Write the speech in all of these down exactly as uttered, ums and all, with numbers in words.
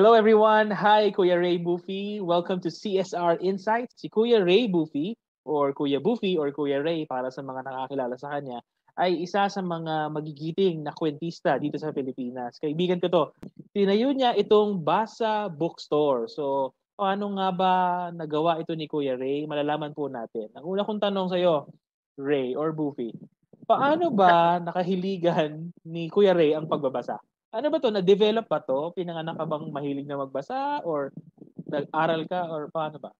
Hello everyone. Hi, Kuya Ray Bufi. Welcome to C S R Insights. Si Kuya Ray Bufi or Kuya Bufi or Kuya Ray para sa mga nakakilala sa kanya ay isa sa mga magigiting na kwentista dito sa Pilipinas. Kaibigan ko to. Tinayo niya itong Basa Bookstore. So, paano nga ba nagawa ito ni Kuya Ray? Malalaman po natin. Ang una kong tanong sa iyo, Ray or Bufi, paano ba nakahiligan ni Kuya Ray ang pagbabasa? Ano ba to? Na-develop ba to? Pinanganak ka bang mahilig na magbasa? Or nag-aral ka? Or paano ba?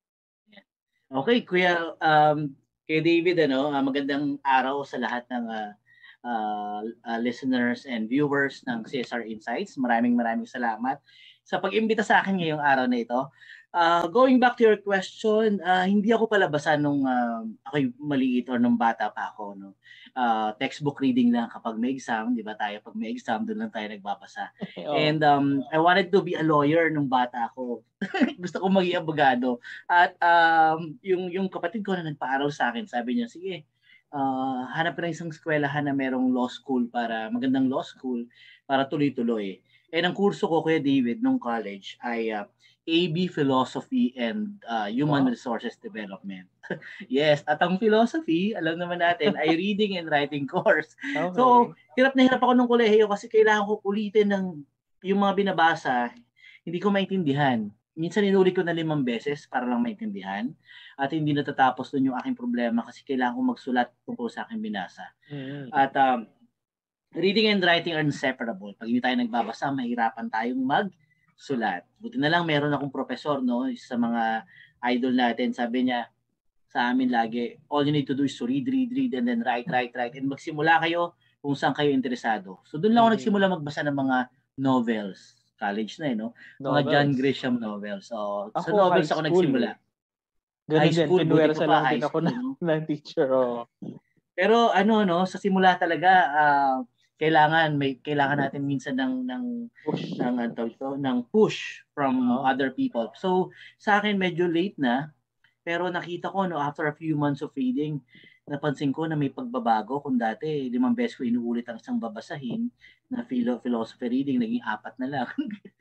Okay, Kuya, um, kay David, ano, uh, magandang araw sa lahat ng uh, uh, uh, listeners and viewers ng C S R Insights. Maraming maraming salamat sa pag-imbita sa akin ngayong araw na ito. Uh, going back to your question, uh, hindi ako palabasa nung uh, ako'y maliit or nung bata pa ako. No? Uh, textbook reading lang kapag may exam, di ba tayo pag may exam, doon lang tayo nagbabasa. Oh. And um, I wanted to be a lawyer nung bata ako. Gusto ko maging abogado. At um, yung, yung kapatid ko na nagpaaral sa akin, sabi niya, sige, uh, hanap ka ng isang eskwelahan na merong law school para, magandang law school para tuloy-tuloy. And ang kurso ko, Kuya David, nung college ay uh, A B Philosophy and uh, Human wow. Resources Development. Yes, at ang philosophy, alam naman natin, ay reading and writing course. Okay. So, hirap na hirap ako nung kolehiyo kasi kailangan ko ulitin ng yung mga binabasa, hindi ko maintindihan. Minsan inulit ko na limang beses para lang maintindihan at hindi natatapos dun yung aking problema kasi kailangan ko magsulat tungkol sa aking binasa. Mm-hmm. At um, reading and writing are inseparable. Pag hindi tayo nagbabasa, mahirapan tayong magsulat. Buti na lang meron akong professor, no, sa mga idol natin, sabi niya sa amin lagi, all you need to do is to read, read, read, and then write, write, write, and magsimula kayo kung saan kayo interesado. So doon lang ako mm-hmm. nagsimula magbasa ng mga novels. College na eh, no? Novels. Mga John Grisham novels. So, ako, sa novels ako nagsimula. Eh. Ganun high school, din, buti pa lang din ako school, ng, ng teacher. Oh. Pero ano, no, sa simula talaga, uh, kailangan may kailangan natin minsan ng ng push. ng ano to, ng push from oh. other people. So, sa akin medyo late na, pero nakita ko no after a few months of reading, napansin ko na may pagbabago. Kung dati limang beses ko inuulit ang isang babasahin na philo- philosophy reading, naging apat na lang.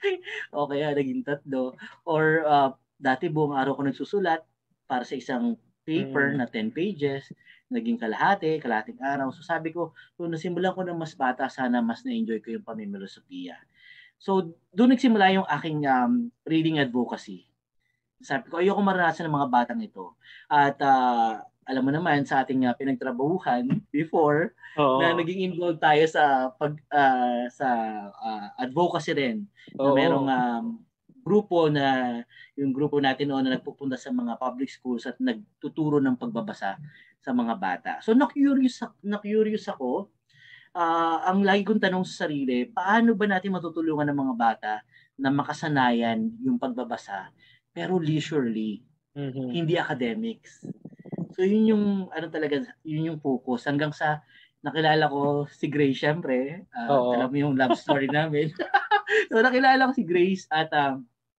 O kaya naging tatlo. Or uh, dati buong araw ko nagsusulat para sa isang paper mm. na ten pages, naging kalahati, kalahating araw. So sabi ko, kung nasimulan ko ng mas bata, sana mas na-enjoy ko yung pamimilosofiya. So doon nagsimula yung aking um, reading advocacy. Sabi ko, ayoko maranasan ng mga batang ito. At uh, alam mo naman sa ating uh, pinagtrabahuhan before Oo. na naging involved tayo sa pag uh, sa uh, advocacy rin. Oo. Na merong um, grupo na yung grupo natin noon na nagpupunta sa mga public schools at nagtuturo ng pagbabasa sa mga bata. So na-curious na-curious ako. Uh, ang lagi kong tanong sa sarili, paano ba natin matutulungan ng mga bata na makasanayan yung pagbabasa pero leisurely, mm-hmm. hindi academics. So yun yung ano talaga, yun yung focus hanggang sa nakilala ko si Grace syempre. Uh, alam mo yung love story namin. So nakilala ko si Grace at um,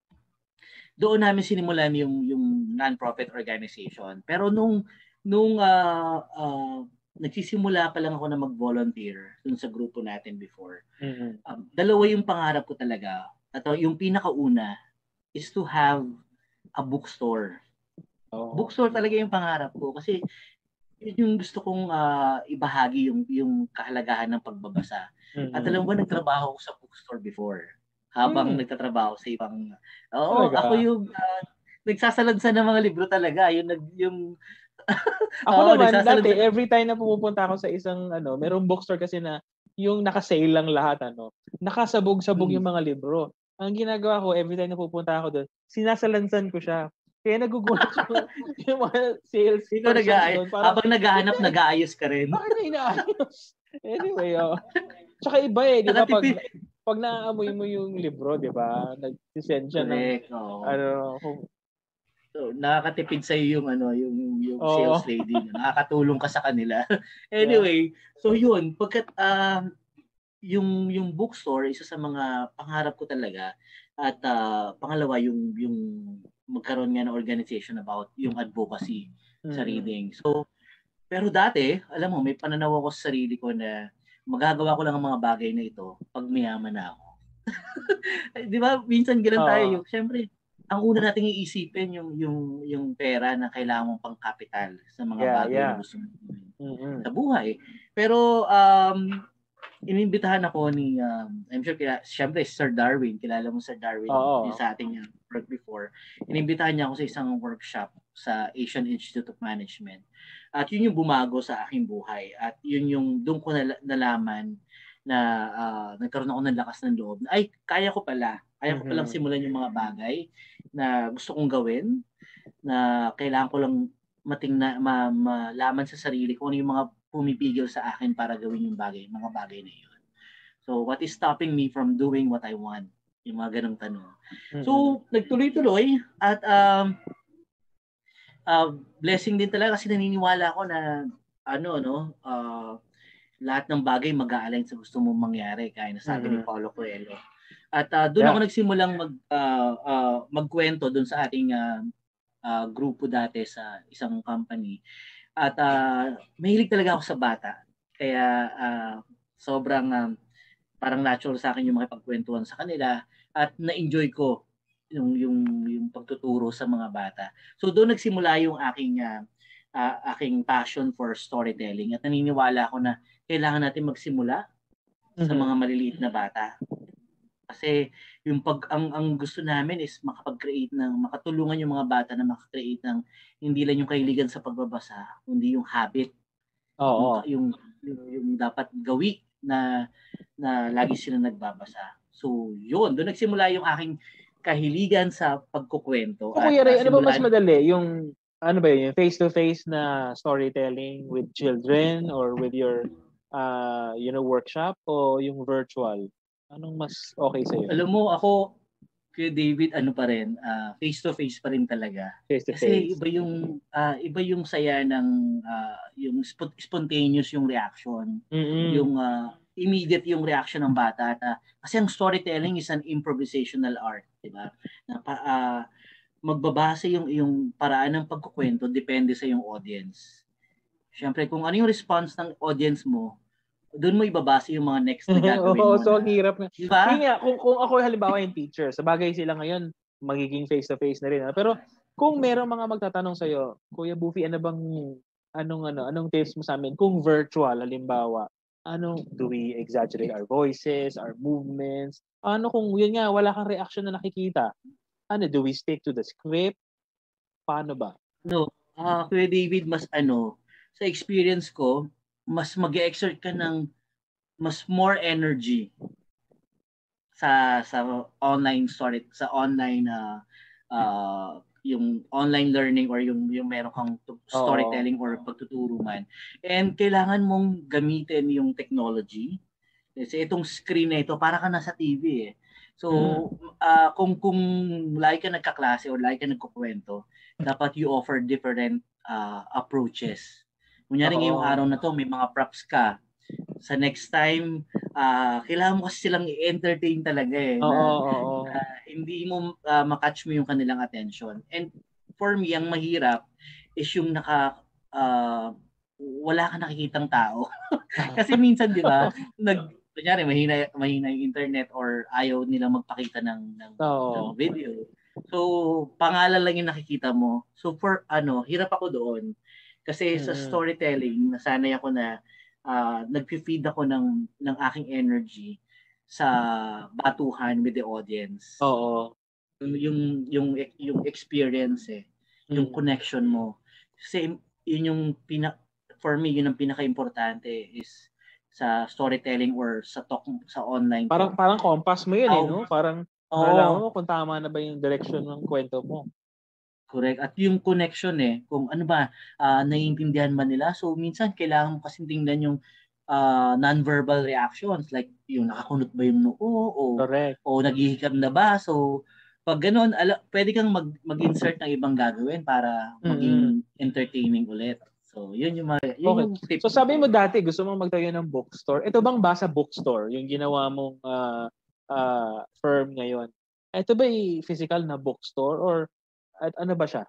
doon namin sinimulan yung yung non-profit organization. Pero nung nung uh, uh, nagsisimula pa lang ako na mag-volunteer dun sa grupo natin before. Mm-hmm. Um, dalawa yung pangarap ko talaga. At yung pinakauna is to have a bookstore. Oh. Bookstore talaga yung pangarap ko kasi yun yung gusto kong uh, ibahagi yung yung kahalagahan ng pagbabasa. Mm-hmm. At alam mo, nagtrabaho ako sa bookstore before. Habang mm. nagtatrabaho sa ibang Oo, oh, ako yung uh, nagsasalansan ng mga libro talaga. Yung nag yung Ako oh, naman dati every time na pumupunta ako sa isang ano, merong bookstore kasi na yung naka-sale lang lahat ano. Nakasabog-sabog hmm. yung mga libro. Ang ginagawa ko every time na pupunta ako doon, sinasalansan ko siya. Kaya nagugulat yung, yung mga sales Ikaw nag-aayos. Habang naghahanap, nag-aayos ka rin. Bakit na inaayos? Anyway, oh. Tsaka iba eh, di ba? Pag, pag naaamoy mo yung libro, di ba? Nag-send siya Correct, ng, oh. ano, so, nakakatipid sa iyo yung ano, yung yung oh. sales lady, nakakatulong ka sa kanila. Anyway, yeah. So yun, pagkat um uh, yung yung bookstore isa sa mga pangarap ko talaga at uh, pangalawa yung yung magkaroon nga ng organization about yung advocacy mm-hmm. sa reading. So pero dati, alam mo, may pananaw ako sa sarili ko na magagawa ko lang ang mga bagay na ito pag mayaman na ako. Di ba? Minsan ganun tayo. Oo. Yung, syempre, ang una nating iisipin yung yung yung pera na kailangan mong pang capital sa mga Yeah, bagay yeah. na gusto mong gawin Mm-hmm. sa buhay. Pero um inimbitahan ako ni um, I'm sure kila syempre Sir Darwin, kilala mo Sir Darwin Oo. yung sa ating uh, work before. Inimbitahan niya ako sa isang workshop sa Asian Institute of Management. At yun yung bumago sa aking buhay at yun yung doon ko nal- nalaman na uh, nagkaroon ako ng lakas ng loob. Ay, kaya ko pala. Kaya ko palang simulan yung mga bagay na gusto kong gawin, na kailangan ko lang matingna, ma, malaman sa sarili ko ano yung mga pumipigil sa akin para gawin yung bagay, mga bagay na yun. So, what is stopping me from doing what I want? Yung mga ganong tanong. So, mm-hmm. nagtuloy-tuloy at um, uh, blessing din talaga kasi naniniwala ako na ano, no, uh, lahat ng bagay mag-a-align sa gusto mong mangyari, kaya nasabi mm-hmm. ni Paulo Coelho. At uh, doon yeah. ako nagsimulang mag uh, uh, magkwento doon sa ating uh, uh, grupo dati sa isang company. At uh, mahilig talaga ako sa bata. Kaya uh, sobrang um, parang natural sa akin yung makipagkwentuhan sa kanila at na-enjoy ko yung yung yung pagtuturo sa mga bata. So doon nagsimula yung aking uh, uh, aking passion for storytelling at naniniwala ako na kailangan natin magsimula mm-hmm. sa mga maliliit na bata. Kasi yung pag ang ang gusto namin is makapag-create ng makatulungan yung mga bata na maka-create ng hindi lang yung kahiligan sa pagbabasa, kundi yung habit. Oo. Yung, yung yung dapat gawi na na lagi sila nagbabasa. So, yun, doon nagsimula yung aking kahiligan sa pagkukwento. So, Kuya Ray, ano ba mas madali? Yung ano ba yun? Yung face-to-face na storytelling with children or with your uh, you know, workshop o yung virtual? Anong mas okay sa'yo? Alam mo, ako, kay David, ano pa rin, uh, face-to-face pa rin talaga. Face-to-face. Kasi iba yung, uh, iba yung saya ng, uh, yung sp- spontaneous yung reaction. Mm-hmm. Yung uh, immediate yung reaction ng bata. At, uh, kasi ang storytelling is an improvisational art. Diba? Na, uh, magbabase yung, yung paraan ng pagkukwento depende sa yung audience. Siyempre, kung ano yung response ng audience mo, doon mo ibabase yung mga next na gagawin mo. Oo, so ang hirap na. Diba? Hindi nga, kung, kung ako halimbawa yung teacher, sa bagay sila ngayon, magiging face-to-face na rin. Ha? Pero kung merong mga magtatanong sa'yo, Kuya Bufi, ano bang, anong, ano, anong tips mo sa amin? Kung virtual, halimbawa, ano, do we exaggerate our voices, our movements? Ano kung yun nga, wala kang reaction na nakikita? Ano, do we stick to the script? Paano ba? No, uh, Kuya David, mas ano, sa experience ko, mas mag-exert ka ng mas more energy sa sa online story, sa online uh, uh, yung online learning or yung yung meron kang storytelling or pagtuturo man. And kailangan mong gamitin yung technology. Kasi itong screen na ito, para ka nasa T V eh. So, uh, kung kung like ka nagkaklase or like ka nagkukwento, dapat you offer different uh, approaches. Kunyari ngayong araw na to, may mga props ka. Sa next time, uh, kailangan mo kasi silang i-entertain talaga eh. Oo, na, oo. Uh, hindi mo uh, makatch mo yung kanilang attention. And for me, ang mahirap is yung naka, uh, wala ka nakikitang tao. Kasi minsan, di ba, nag, kunyari, mahina, mahina yung internet or ayaw nilang magpakita ng, ng, ng video. So, pangalan lang yung nakikita mo. So, for ano, hirap ako doon. Kasi mm-hmm. sa storytelling, nasanay ako na uh, nag-feed ako ng, ng aking energy sa batuhan with the audience. Oo. Yung, yung, yung, yung experience eh. Yung mm-hmm. connection mo. Kasi yun yung, pina, for me, yun ang pinaka-importante is sa storytelling or sa talk sa online. Parang talk. Parang compass mo yun oh, eh, no? Parang oh, malaman mo kung tama na ba yung direction ng kwento mo. Correct. At yung connection eh, kung ano ba, uh, naiintindihan ba nila? So, minsan kailangan mo kasi tingnan yung uh, non-verbal reactions like yung nakakunot ba yung noo o, Correct. o naghihikab na ba? So, pag ganoon, ala, pwede kang mag, mag-insert ng ibang gagawin para maging mm-hmm. entertaining ulit. So, yun yung, mga, yun okay. yung tip. So, sabi mo dati, gusto mong magtayo ng bookstore. Ito bang Basa Bookstore, yung ginawa mong uh, uh, firm ngayon? Ito ba yung physical na bookstore or at ano ba siya?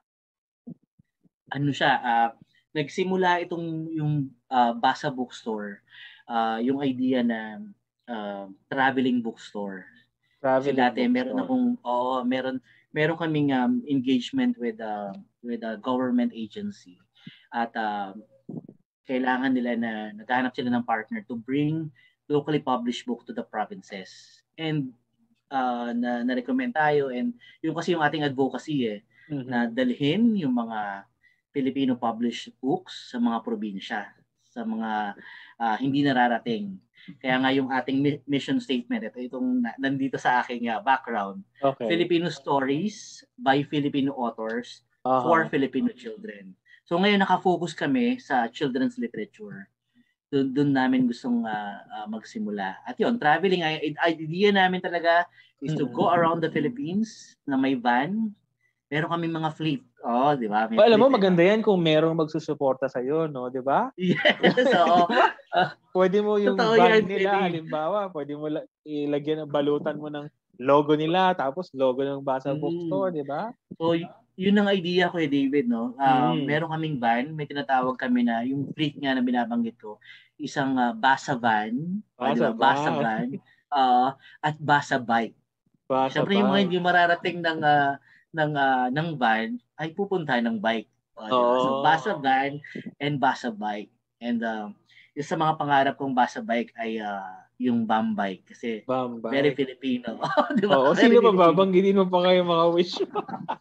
Ano siya, uh, nagsimula itong yung uh, Basa Bookstore, uh, yung idea na uh, traveling bookstore. Kasi Traveling dati bookstore. meron akong oo, meron meron kaming um, engagement with uh, with a government agency at uh, kailangan nila na naghahanap sila ng partner to bring locally published book to the provinces. And uh, na na-recommend tayo and yung kasi yung ating advocacy eh mm-hmm. na dalhin yung mga Filipino published books sa mga probinsya, sa mga uh, hindi nararating. Kaya nga yung ating mission statement, ito itong nandito sa aking uh, background. Okay. Filipino stories by Filipino authors uh-huh. for Filipino children. So ngayon naka-focus kami sa children's literature. Doon, doon namin gustong uh, uh, magsimula. At yun, traveling, idea namin talaga is to go around the Philippines na may van. Meron kami mga fleet. Oh, di ba? Oh, alam mo, maganda yan kung merong magsusuporta sa'yo, no? Di ba? Yes, oo. uh, pwede mo yung van yan, nila, pwede. Halimbawa, pwede mo ilagyan, balutan mo ng logo nila, tapos logo ng Basa mm. Bookstore, di ba? So, y- yun ang idea ko eh, David, no? Uh, mm. Meron kaming van, may tinatawag kami na, yung fleet nga na binabanggit ko, isang uh, Basa van, Basa, diba? Basa van, uh, at Basa bike. Basa Siyempre, bike. Yung mga hindi mararating ng uh, ng uh, ng van ay pupunta ng bike. Uh, diba? Oh. So Basa van and Basa bike. And uh, yung sa mga pangarap kong Basa bike ay uh, yung Bam bike kasi Bam bike. Very Filipino. Diba? Oo, sino pa babanggitin mo pa kayo mga wish mo?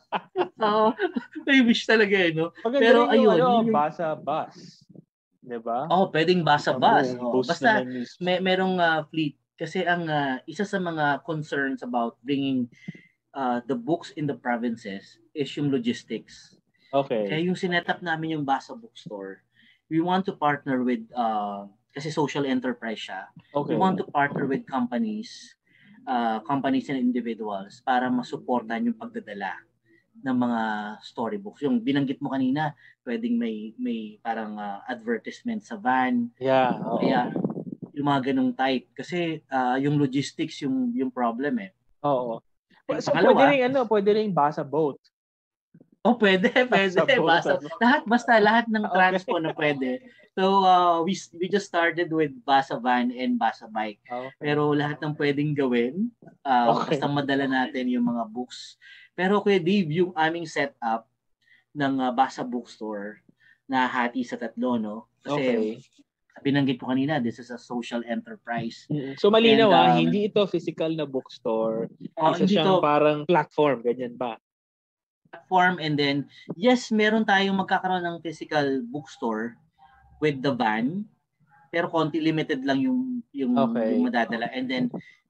Oo, may wish talaga eh, no? Maganda Pero ayun, ano, yung Basa bus. Diba? Oh, pwedeng Basa bus. Oh, basta may merong uh, fleet kasi ang uh, isa sa mga concerns about bringing Uh, the books in the provinces is yung logistics. Okay. Kaya yung sinetup namin yung Basa Bookstore, we want to partner with, uh, kasi social enterprise siya, okay. We want to partner with companies, uh, companies and individuals para masuportan yung pagdadala ng mga storybooks. Yung binanggit mo kanina, pwedeng may may parang uh, advertisement sa van. Yeah. Oo. Kaya yung mga ganung type. Kasi uh, yung logistics yung yung problem eh. Oo. So, pangalawa, pwede rin, ano, pwede rin Basa boat. Oh, pwede, pwede. Basa, lahat, basta lahat ng transpo okay. na pwede. So, uh, we we just started with Basa van and Basa bike. Okay. Pero lahat ng pwedeng gawin, uh, okay. basta madala natin yung mga books. Pero Kuya Dave, yung aming setup ng uh, Basa Bookstore na hati sa tatlo, no? Kasi, okay. binanggit ko kanina, this is a social enterprise. Mm-hmm. So malinaw And, um, ah, hindi ito physical na bookstore. Oh, Isa siyang to, parang platform, ganyan ba? Platform and then, yes, meron tayong magkakaroon ng physical bookstore with the van, pero konti limited lang yung yung, okay. yung madadala. And then,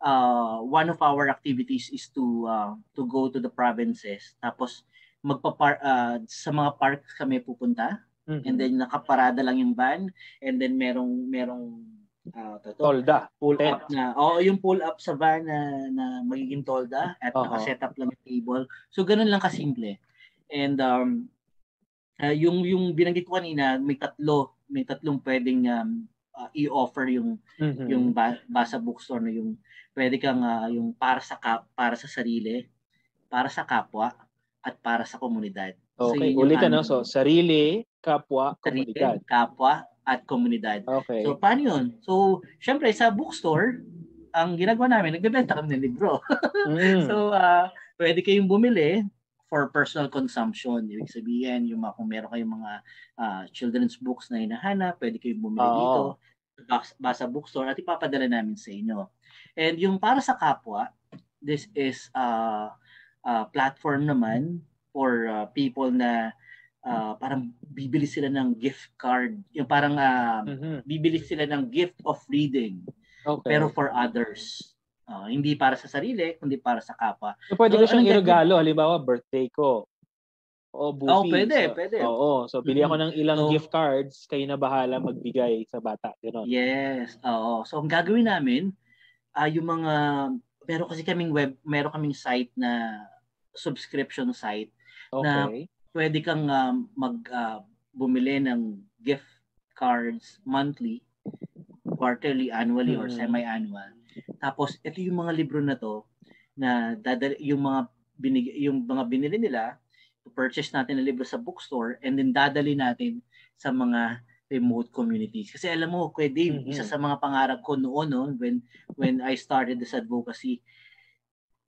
uh, one of our activities is to uh, to go to the provinces. Tapos, magpa uh, sa mga parks kami pupunta. Mm-hmm. And then nakaparada lang yung van and then merong merong uh, to, tolda pull tent. Up na oh yung pull up sa van na, na magiging tolda at uh-huh. naka-set up lang yung table. So ganun lang kasimple. And um uh, yung yung binanggit ko kanina, may tatlo, may tatlong pwedeng um, uh, i-offer yung mm-hmm. yung Basa Bookstore na yung pwede kang uh, yung para sa kap, para sa sarili, para sa kapwa at para sa komunidad. Okay, so, ulitin no? So, sarili, kapwa, komunidad. Sarili, kapwa, at komunidad. Okay. So, paano yun? So, syempre, sa bookstore, ang ginagawa namin, nagbebenta kami ng libro. Mm. So, uh, pwede kayong bumili for personal consumption. Ibig sabihin, yung mga, kung meron kayong mga uh, children's books na hinahanap, pwede kayong bumili oh. dito. Basa Bookstore at ipapadala namin sa inyo. And yung para sa kapwa, this is a uh, uh, platform naman for uh, people na uh, parang bibili sila ng gift card. Yung parang uh, mm-hmm. bibili sila ng gift of reading. Okay. Pero for others. Uh, hindi para sa sarili, kundi para sa kapwa. So, pwede so, ko siyang iregalo. Halimbawa, birthday ko. O Bufi. Oh, pwede, so, pwede. Oo. So, bili ako ng ilang so, gift cards. Kayo na bahala magbigay sa bata. Ganun. Yes. Oo. So, ang gagawin namin, uh, yung mga, meron kasi kaming web, meron kaming site na subscription site. Okay. Na pwede kang uh, mag uh, bumili ng gift cards monthly, quarterly, annually, mm-hmm. or semi-annual. Tapos ito yung mga libro na to na dadal yung mga binig yung mga binili nila, purchase natin ng libro sa bookstore and then dadali natin sa mga remote communities. Kasi alam mo, Kuya Dave, mm-hmm. isa sa mga pangarap ko noon no, when when I started this advocacy,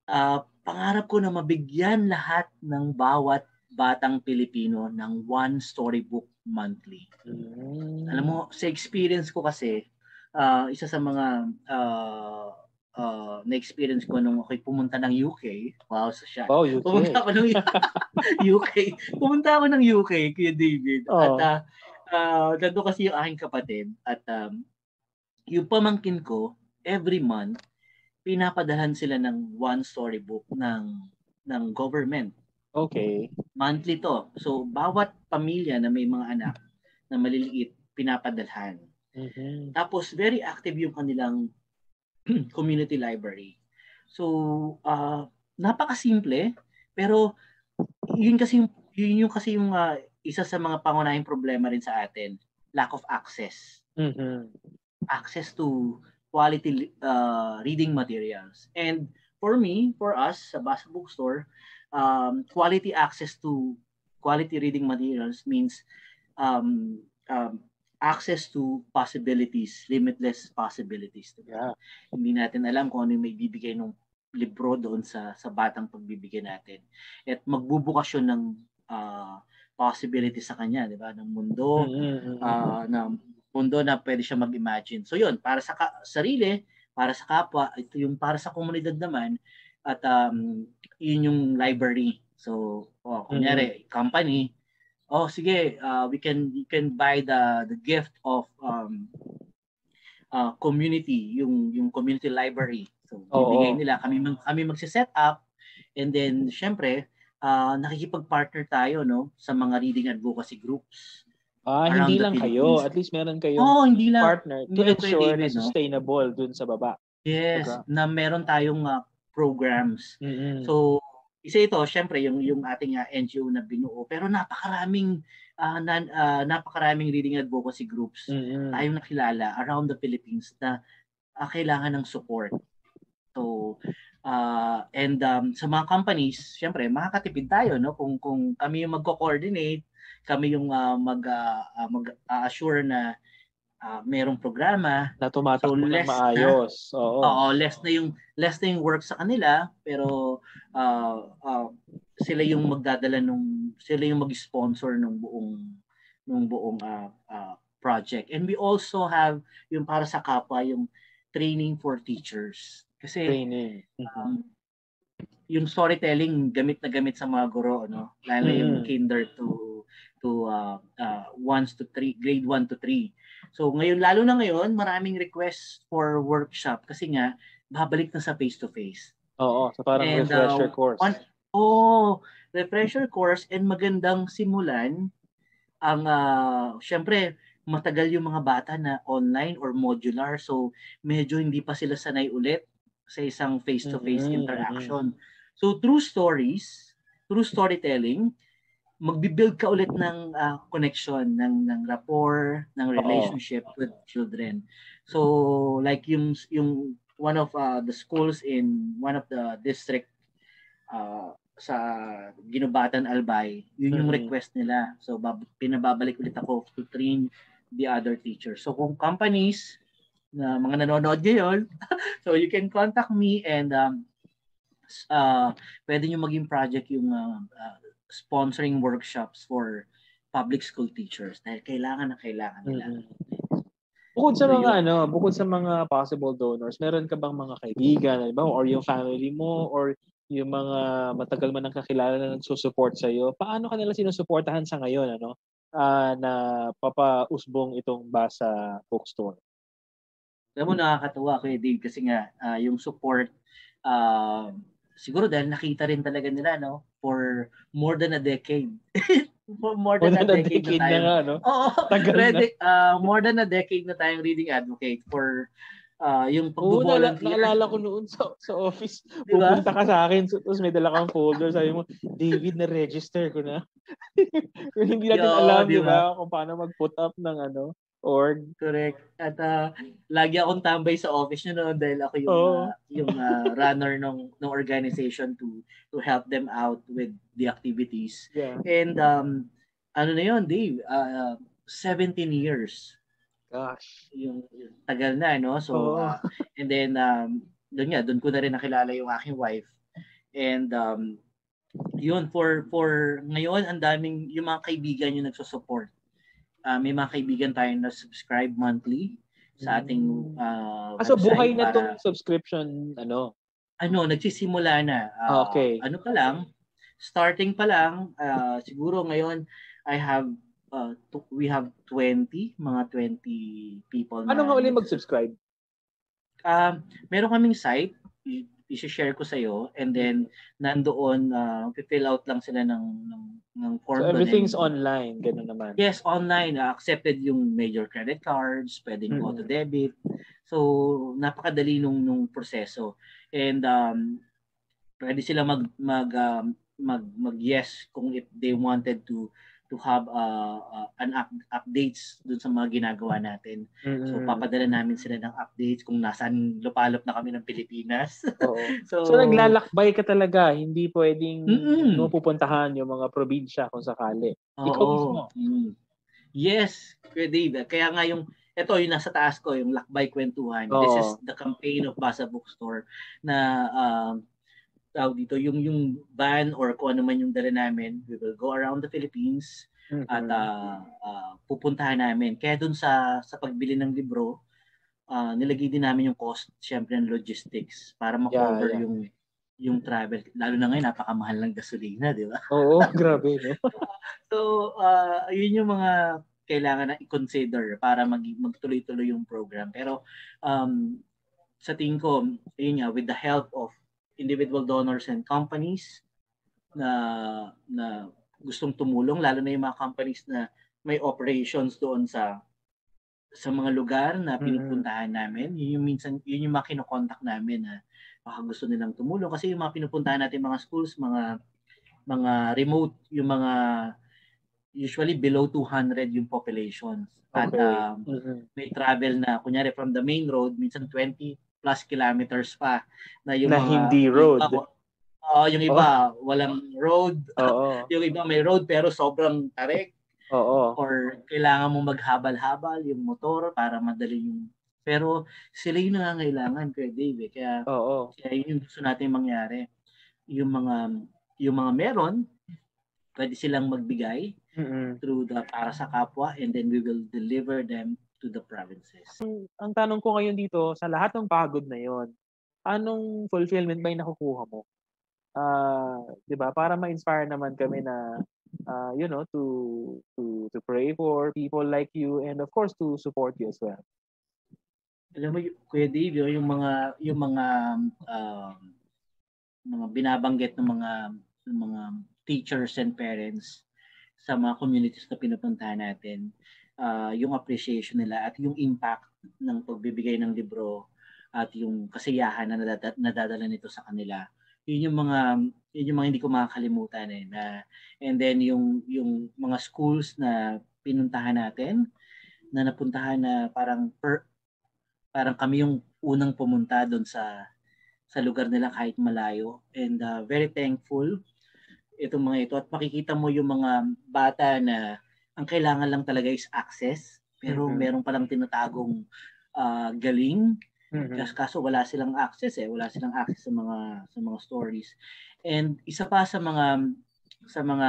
uh, pangarap ko na mabigyan lahat ng bawat batang Pilipino ng one storybook monthly. Mm. Alam mo, sa experience ko kasi, uh, isa sa mga uh, uh, na-experience ko nung ako'y pumunta ng U K. Wow, so siya. Wow, U K. Pumunta ako ng U K. Pumunta ako ng U K, Kuya David. Oh. At uh, uh, nandun kasi yung aking kapatid. At um, yung pamangkin ko, every month, pinapadalhan sila ng one storybook ng ng government. Okay. Monthly to. So, bawat pamilya na may mga anak na maliliit, pinapadalhan. Mm-hmm. Tapos, very active yung kanilang community library. So, uh, napakasimple, pero yun kasi yun yung kasi yung uh, isa sa mga pangunahing problema rin sa atin, lack of access. Mm-hmm. Access to quality uh, reading materials. And for me, for us sa Basa Bookstore, um, quality access to quality reading materials means um, um, access to possibilities, limitless possibilities. Diba? Yeah. Hindi natin alam kung ano yung may bibigay ng libro doon sa sa batang pagbibigay natin. At magbubukasyon ng uh, possibilities sa kanya, di ba? Ng mundo, mm-hmm. uh, na mundo na pwede siya mag-imagine. So yun, para sa ka- sarili, para sa kapwa, ito yung para sa komunidad naman, at um, yun yung library. So, oh, kunyari, mm-hmm. company, oh sige, uh, we can we can buy the the gift of um, uh, community, yung yung community library. So, bibigay oh, nila, kami kami magse-set up, and then syempre, uh, nakikipag-partner tayo no sa mga reading advocacy groups. Ah, hindi lang kayo. At least meron kayong oh, hindi lang, partner to hindi ensure David, na sustainable no? Dun sa baba. Yes, okay. Na meron tayong uh, programs. Mm-hmm. So, isa ito, syempre, yung, yung ating uh, N G O na binuo. Pero napakaraming uh, nan, uh, napakaraming reading advocacy groups mm-hmm. tayong nakilala around the Philippines na uh, kailangan ng support. So, uh, and um, sa mga companies, syempre, makakatipid tayo, no? Kung, kung kami yung magko-coordinate, kami yung uh, mag, uh, mag-assure na Uh, merong programa na tumatakbo so ng maayos. Na, oo. Oo, less na yung less na yung work sa kanila, pero uh, uh, sila yung magdadala nung sila yung mag-sponsor ng buong ng buong uh, uh, project. And we also have yung para sa kapwa yung training for teachers. Kasi training. Um, yung storytelling gamit na gamit sa mga guro, no? Lalo mm-hmm. yung kinder to to uh, uh, one to three, grade one to three. So ngayon, lalo na ngayon, maraming requests for workshop kasi nga, babalik na sa face-to-face. Oo, so parang and, refresher uh, course. On, oh, refresher course and magandang simulan ang, uh, syempre, matagal yung mga bata na online or modular. So medyo hindi pa sila sanay ulit sa isang face-to-face mm-hmm. interaction. So through stories, through storytelling, magbi-build ka ulit ng uh, connection, ng ng rapport, ng relationship oh. with children. So like yung yung one of uh, the schools in one of the district uh, sa Ginubatan Albay, yun yung mm-hmm. request nila. So bab- pinababalik ulit ako to train the other teachers. So kung companies na mga nanonood ngayon, so you can contact me and um, uh, pwede nyo maging project yung uh, uh, sponsoring workshops for public school teachers dahil kailangan na kailangan nila. Mm-hmm. Bukod sa so, mga yun, ano, bukod sa mga possible donors, meron ka bang mga kaibigan, ba, or yung family mo or yung mga matagal man nang kakilala na nagsusupport sa iyo? Paano ka nila sinusuportahan sa ngayon ano? Uh, na papausbong itong Basa Bookstore? Alam mo, nakakatuwa ko eh, Dave, kasi nga uh, yung support uh, siguro dahil nakita rin talaga nila no for more than a decade. for more than, more than a decade, decade na tayo. Na nga, no? Oo, ready, uh, more than a decade na tayong reading advocate for uh, yung pag-volunteer. Oo, naalala ko noon sa sa office. Diba? Pupunta ka sa akin, tapos may dala kang folder, sabi mo, David, na-register ko na. Hindi natin Yo, alam, di ba, kung paano mag-put up ng ano, org. Correct. At uh, lagi akong tambay sa office nyo noon dahil ako yung oh. uh, yung uh, runner ng ng organization to to help them out with the activities. Yeah. And um ano na yun, Dave, uh, seventeen years. Gosh. Yung, yung tagal na, no? So, oh. uh, and then um doon nga, doon ko na rin nakilala yung aking wife. And um, yun, for for ngayon, ang daming yung mga kaibigan yung nagsusupport. Uh, may mga kaibigan tayo na subscribe monthly sa ating uh, ah, so website. buhay na para, tong subscription, ano? Ano, nagsisimula na. Uh, Okay. Ano pa lang, starting pa lang, uh, siguro ngayon, I have, uh, t- we have twenty, mga twenty people na. Ano nga ulit mag-subscribe? Uh, meron kaming site, i- i-share ko sa iyo, and then nandoon uh, fill out lang sila ng ng, ng form. So everything's doon, online, gano'n naman. Yes, online. Uh, accepted yung major credit cards, pwedeng mm-hmm. auto debit. So napakadali nung nung proseso. And um pwede sila mag mag um, mag mag yes kung if they wanted to to have uh, uh, an up, updates dun sa mga ginagawa natin. Mm-hmm. So papadala namin sila ng updates kung nasaan lupalop na kami ng Pilipinas. Oo. so, so naglalakbay ka talaga, hindi pwedeng mm-hmm. mo pupuntahan yung mga probinsya kung sakali. Oo. Ikaw mismo. Mm. Yes, pwede. Kaya nga yung ito yung nasa taas ko, yung Lakbay Kwentuhan. Oo. This is the campaign of Basa Bookstore na uh, tawag dito, yung yung van or kung ano man yung dala namin, we will go around the Philippines mm-hmm. at uh, uh, pupuntahan namin. Kaya dun sa sa pagbili ng libro, uh, nilagay din namin yung cost, syempre ng logistics para ma-cover yeah, yeah. yung yung travel. Lalo na ngayon, napakamahal ng gasolina, di ba? Oo, grabe, no? So, uh, yun yung mga kailangan na i-consider para mag magtuloy-tuloy yung program. Pero um, sa tingin ko, yun nga, with the help of individual donors and companies na na gustong tumulong, lalo na yung mga companies na may operations doon sa sa mga lugar na pinupuntahan namin. Yun yung minsan yun yung mga kino-contact namin na baka gusto nilang tumulong kasi yung mga pinupuntahan natin mga schools, mga mga remote, yung mga usually below two hundred yung populations. At okay. um, mm-hmm. may travel na kunyari from the main road, minsan twenty plus kilometers pa na yung na mga hindi road. Oo, uh, yung iba oh. walang road. Oo. Yung iba may road pero sobrang tarik. Oo. Or kailangan mo maghabal-habal yung motor para madali yung pero sila yung nangangailangan kay Dave. Kaya Oo. Kaya yun yung gusto natin mangyari. Yung mga yung mga meron, pwede silang magbigay mm-hmm. through the para sa kapwa and then we will deliver them to the provinces. Ang, ang tanong ko ngayon dito, sa lahat ng pagod na yon, anong fulfillment ba yung nakukuha mo? Uh, 'di ba? Para ma-inspire naman kami na uh, you know, to to to pray for people like you and of course to support you as well. Alam mo, Kuya Dave, yung mga yung mga um, mga binabanggit ng mga ng mga teachers and parents sa mga communities na pinupuntahan natin, uh, yung appreciation nila at yung impact ng pagbibigay ng libro at yung kasiyahan na nadadala, nadadala nito sa kanila. Yun yung mga yun yung mga hindi ko makakalimutan eh na and then yung yung mga schools na pinuntahan natin na napuntahan na parang per, parang kami yung unang pumunta doon sa sa lugar nila kahit malayo and uh, very thankful itong mga ito at makikita mo yung mga bata na ang kailangan lang talaga is access pero mm-hmm. meron palang tinatagong uh, galing mm-hmm. kasi kaso wala silang access eh wala silang access sa mga sa mga stories and isa pa sa mga sa mga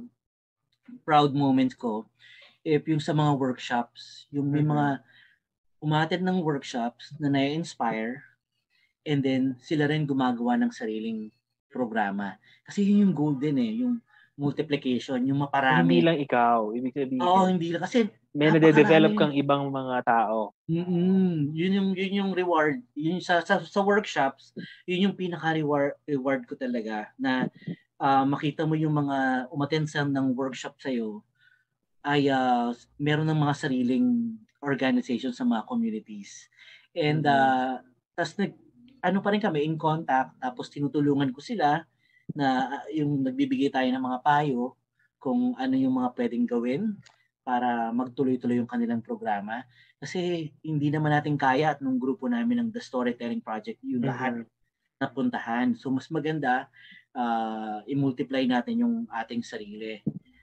proud moments ko if yung sa mga workshops yung may mm-hmm. mga umattend ng workshops na na-inspire and then sila rin gumagawa ng sariling programa. Kasi yun yung goal din eh, yung multiplication, yung maparami. Hindi lang ikaw, ibig sabihin. Oo, hindi lang. Kasi may nade-develop kang ibang mga tao. Mm-mm. Yun yung yun yung reward. Yun sa sa, sa workshops, yun yung pinaka-reward reward ko talaga na uh, makita mo yung mga umattend sa ng workshop sa iyo ay uh, meron ng mga sariling organization sa mga communities. And uh, tas nag ano pa rin kami in contact tapos tinutulungan ko sila na uh, yung nagbibigay tayo ng mga payo kung ano yung mga pwedeng gawin para magtuloy-tuloy yung kanilang programa kasi hindi naman natin kaya at nung grupo namin ng The Storytelling Project yung lahat mm-hmm. napuntahan. So mas maganda uh, i-multiply natin yung ating sarili.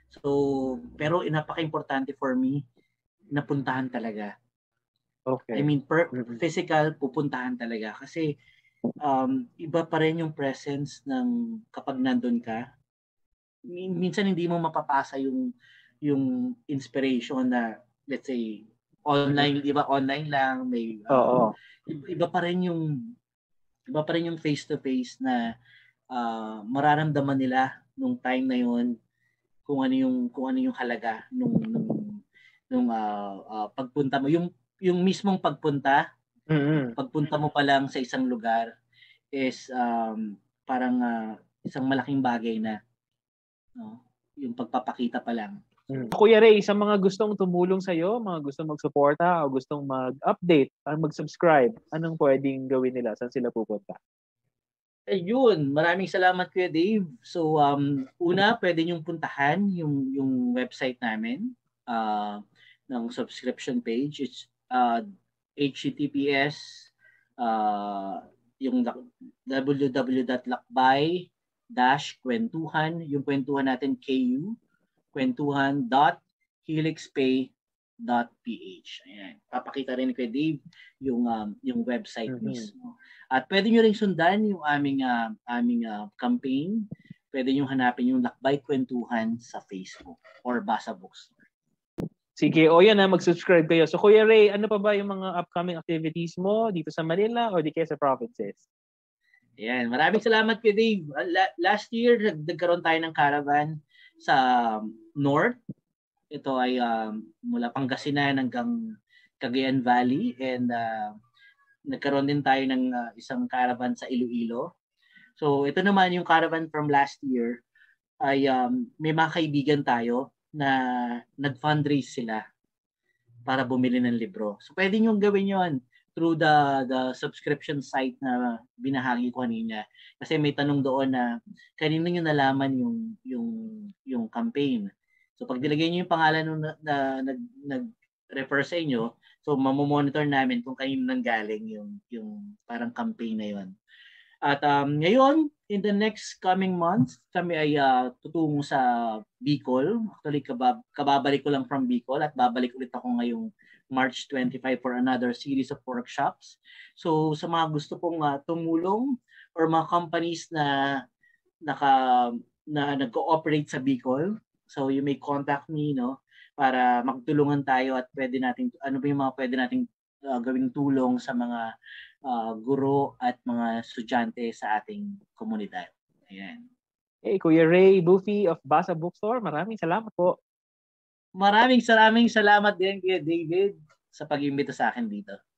So pero napaka-importante for me napuntahan talaga. Okay. I mean per mm-hmm. physical pupuntahan talaga kasi um, iba pa rin yung presence ng kapag nandun ka. Minsan hindi mo mapapasa yung yung inspiration na, let's say, online, di ba, online lang, may uh, iba pa rin yung iba pa rin yung face to face na uh, mararamdaman nila nung time na yun kung ano yung kung ano yung halaga nung nung nung uh, uh, pagpunta mo, yung yung mismong pagpunta, mm-hmm. pagpunta mo pa lang sa isang lugar is um, parang uh, isang malaking bagay na, no? Yung pagpapakita pa lang. So, Kuya Ray, sa mga gustong tumulong sa iyo, mga gustong magsuporta o gustong mag-update, mag-subscribe, anong pwedeng gawin nila? Saan sila pupunta? Ayun, maraming salamat Kuya Dave. So um una, pwede niyong puntahan yung yung website namin uh, ng subscription page. It's uh, H T T P S uh, yung w w w dot lakbay dash kwentuhan, yung kwentuhan natin K U, kwentuhan dot helixpay dot p h. Ayan. Papakita rin kay Dave yung um, yung website mm-hmm. mismo. At pwede niyo ring sundan yung aming uh, aming uh, campaign. Pwede niyo hanapin yung Lakbay Kwentuhan sa Facebook or Basa Bookstore. Sige, o yan na, mag-subscribe kayo. So Kuya Ray, ano pa ba yung mga upcoming activities mo dito sa Manila o di kaya sa provinces? Ayan, maraming salamat kay Dave. Last year, nagkaroon tayo ng caravan sa North. Ito ay um, mula Pangasinan hanggang Cagayan Valley, and uh, nagkaroon din tayo ng uh, isang caravan sa Iloilo. So ito naman yung caravan from last year ay um, may mga kaibigan tayo na nag-fundraise sila para bumili ng libro. So pwede nyo gawin yon through the the subscription site na binahagi ko kanina. Kasi may tanong doon na kanino nyo nalaman yung yung yung campaign. So pag nilagay niyo yung pangalan nung na, na, nag nag-refer sa inyo, so mamomonitor namin kung kanino nanggaling yung yung parang campaign na yon. At um, ngayon, in the next coming months, kami ay uh, tutungo sa Bicol. Actually, kabab- kababalik ko lang from Bicol at babalik ulit ako ngayong March twenty-fifth for another series of workshops. So sa mga gusto pong uh, tumulong or mga companies na naka na nag-cooperate sa Bicol, so you may contact me, no, para magtulungan tayo at pwede nating ano ba yung mga pwede nating uh, gawing tulong sa mga uh, guro at mga estudyante sa ating komunidad. Ayan. Hey, Kuya Ray Bufi of Basa Bookstore, maraming salamat po. Maraming maraming salamat din kay David sa pag-imbita sa akin dito.